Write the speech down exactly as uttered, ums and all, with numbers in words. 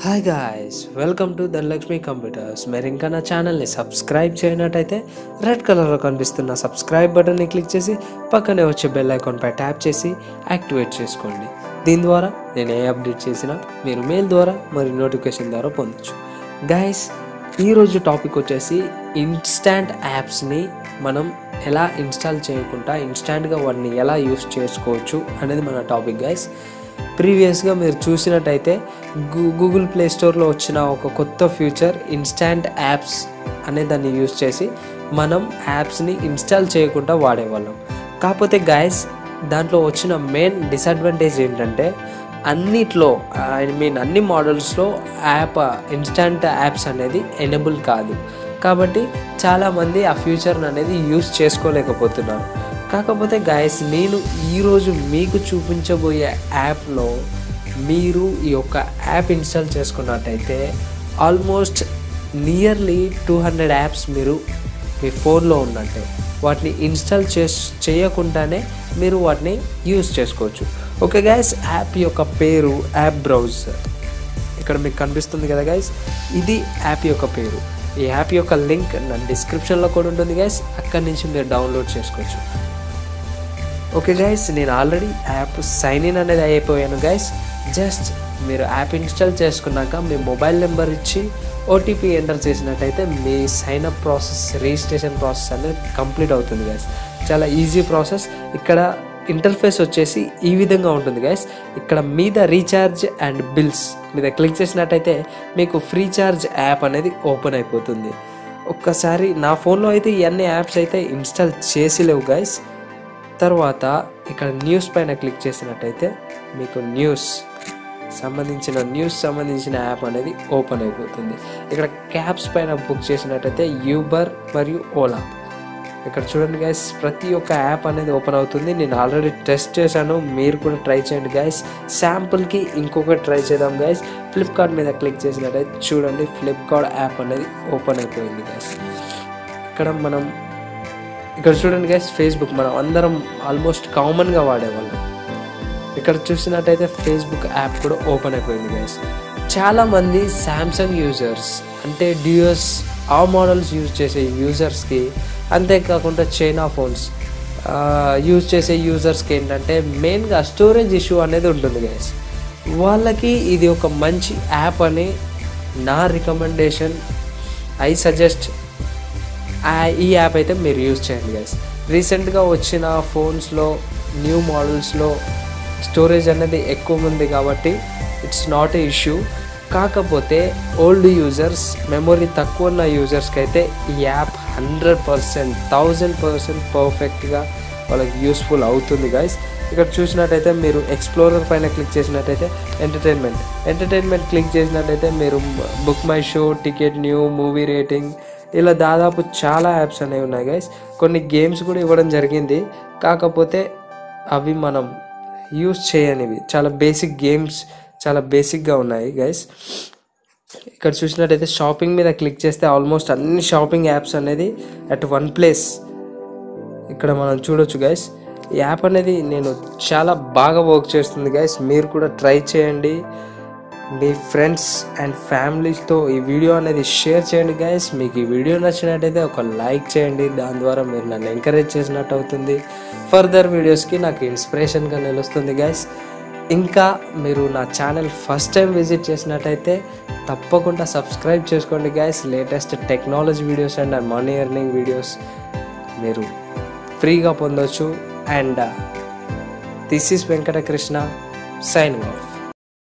Hi guys, welcome to Dhanalakshmi computers. మీరు ఇంకా నా ఛానల్ని సబ్స్క్రైబ్ చేయనట్టయితే రెడ్ కలర్లో కనిపిస్తున్న సబ్స్క్రైబ్ బటన్ని క్లిక్ చేసి పక్కనే వచ్చే బెల్ ఐకాన్పై ట్యాప్ చేసి యాక్టివేట్ చేసుకోండి. దీని ద్వారా నేను ఏ అప్డేట్ చేసినా మీరు మెయిల్ ద్వారా మరియు నోటిఫికేషన్ ద్వారా పొందొచ్చు. గాయ్స్, ఈరోజు టాపిక్ వచ్చేసి ఇన్స్టాంట్ యాప్స్ని మనం ఎలా ఇన్స్టాల్ చేయకుండా ఇన్స్టాంట్గా వాటిని ఎలా యూస్ చేసుకోవచ్చు అనేది మన టాపిక్ గాయ్స్. ప్రీవియస్గా మీరు చూసినట్టయితే గూ గూగుల్ ప్లే స్టోర్లో వచ్చిన ఒక కొత్త ఫ్యూచర్ ఇన్స్టాంట్ యాప్స్ అనే దాన్ని యూస్ చేసి మనం యాప్స్ని ఇన్స్టాల్ చేయకుండా వాడేవాళ్ళం. కాకపోతే గాయస్, దాంట్లో వచ్చిన మెయిన్ డిసడ్వాంటేజ్ ఏంటంటే అన్నిట్లో ఐ మీన్ అన్ని మోడల్స్లో యాప్ ఇన్స్టాంట్ యాప్స్ అనేది ఎనేబుల్ కాదు. కాబట్టి చాలామంది ఆ ఫ్యూచర్ని అనేది యూస్ చేసుకోలేకపోతున్నారు. కాకపోతే గాయస్, నేను ఈరోజు మీకు చూపించబోయే యాప్లో మీరు ఈ యొక్క యాప్ ఇన్స్టాల్ చేసుకున్నట్టయితే almost nearly two hundred apps మీరు మీ ఫోన్లో ఉన్నట్టే వాటిని ఇన్స్టాల్ చేస్ చేయకుండానే మీరు వాటిని యూస్ చేసుకోవచ్చు. ఓకే గాయస్, యాప్ యొక్క పేరు యాప్ బ్రౌజర్. ఇక్కడ మీకు కనిపిస్తుంది కదా గాయస్, ఇది యాప్ యొక్క పేరు. ఈ యాప్ యొక్క లింక్ నా డిస్క్రిప్షన్లో కూడా ఉంటుంది గాయస్, అక్కడి నుంచి మీరు డౌన్లోడ్ చేసుకోవచ్చు. ఓకే గైస్, నేను ఆల్రెడీ యాప్ సైన్ ఇన్ అనేది అయిపోయాను గైస్. జస్ట్ మీరు యాప్ ఇన్స్టాల్ చేసుకున్నాక మీ మొబైల్ నెంబర్ ఇచ్చి ఓటీపీ ఎంటర్ చేసినట్టయితే మీ sign up process, registration process అనేది కంప్లీట్ అవుతుంది గైస్. చాలా ఈజీ ప్రాసెస్. ఇక్కడ ఇంటర్ఫేస్ వచ్చేసి ఈ విధంగా ఉంటుంది గైస్. ఇక్కడ మీద రీఛార్జ్ అండ్ బిల్స్ మీద క్లిక్ చేసినట్టయితే మీకు ఫ్రీ చార్జ్ యాప్ అనేది ఓపెన్ అయిపోతుంది. ఒక్కసారి నా ఫోన్లో అయితే ఇవన్నీ యాప్స్ అయితే ఇన్స్టాల్ చేసి లేవు గైస్. తర్వాత ఇక్కడ న్యూస్ పైన క్లిక్ చేసినట్టయితే మీకు న్యూస్ సంబంధించిన న్యూస్ సంబంధించిన యాప్ అనేది ఓపెన్ అయిపోతుంది. ఇక్కడ క్యాబ్స్ పైన బుక్ చేసినట్టయితే యూబర్ మరియు ఓలా. ఇక్కడ చూడండి గైస్, ప్రతి ఒక్క యాప్ అనేది ఓపెన్ అవుతుంది. నేను ఆల్రెడీ టెస్ట్ చేశాను, మీరు కూడా ట్రై చేయండి గైస్. శాంపుల్కి ఇంకొకటి ట్రై చేద్దాం గైస్. ఫ్లిప్కార్ట్ మీద క్లిక్ చేసినట్టయితే చూడండి, ఫ్లిప్కార్ట్ యాప్ అనేది ఓపెన్ అయిపోయింది గైస్. ఇక్కడ మనం ఇక్కడ చూడండి గైస్, ఫేస్బుక్ మనం అందరం ఆల్మోస్ట్ కామన్గా వాడేవాళ్ళం. ఇక్కడ చూసినట్టయితే ఫేస్బుక్ యాప్ కూడా ఓపెన్ అయిపోయింది గైస్. చాలామంది శాంసంగ్ యూజర్స్ అంటే డ్యూయస్ ఆ మోడల్స్ యూజ్ చేసే యూజర్స్కి, అంతేకాకుండా చైనా ఫోన్స్ యూజ్ చేసే యూజర్స్కి ఏంటంటే మెయిన్గా స్టోరేజ్ ఇష్యూ అనేది ఉంటుంది గైస్. వాళ్ళకి ఇది ఒక మంచి యాప్ అని నా రికమెండేషన్. ఐ సజెస్ట్ ఈ యాప్ అయితే మీరు యూజ్ చేయండి గైస్. రీసెంట్గా వచ్చిన ఫోన్స్లో న్యూ మోడల్స్లో స్టోరేజ్ అనేది ఎక్కువ ఉంది కాబట్టి ఇట్స్ నాట్ ఏ ఇష్యూ. కాకపోతే ఓల్డ్ యూజర్స్, మెమొరీ తక్కువ ఉన్న యూజర్స్కి అయితే ఈ app hundred percent thousand percent పర్ఫెక్ట్గా వాళ్ళకి యూస్ఫుల్ అవుతుంది గైస్. ఇక్కడ చూసినట్టయితే మీరు ఎక్స్ప్లోరర్ పైన క్లిక్ చేసినట్టయితే ఎంటర్టైన్మెంట్ ఎంటర్టైన్మెంట్ క్లిక్ చేసినట్టయితే మీరు book my show, ticket new, movie rating, ఇలా దాదాపు చాలా యాప్స్ అనేవి ఉన్నాయి గైస్. కొన్ని గేమ్స్ కూడా ఇవ్వడం జరిగింది, కాకపోతే అవి మనం యూస్ చేయనివి. చాలా బేసిక్ గేమ్స్, చాలా బేసిక్గా ఉన్నాయి గైస్. ఇక్కడ చూసినట్టయితే షాపింగ్ మీద క్లిక్ చేస్తే ఆల్మోస్ట్ అన్ని షాపింగ్ యాప్స్ అనేది అట్ వన్ ప్లేస్ ఇక్కడ మనం చూడొచ్చు గైస్. ఈ యాప్ అనేది నేను చాలా బాగా వర్క్ చేస్తుంది గైస్. మీరు కూడా ట్రై చేయండి. మీ ఫ్రెండ్స్ అండ్ ఫ్యామిలీస్తో ఈ వీడియో అనేది షేర్ చేయండి గైస్. మీకు ఈ వీడియో నచ్చినట్టయితే ఒక లైక్ చేయండి. దాని ద్వారా మీరు నన్ను ఎంకరేజ్ చేసినట్టు అవుతుంది. ఫర్దర్ వీడియోస్కి నాకు ఇన్స్పిరేషన్గా నిలుస్తుంది గైస్. ఇంకా మీరు నా ఛానల్ ఫస్ట్ టైం విజిట్ చేసినట్టయితే తప్పకుండా సబ్స్క్రైబ్ చేసుకోండి guys. Latest technology videos and money earning videos మీరు ఫ్రీగా పొందవచ్చు. And this is Venkata Krishna signing of.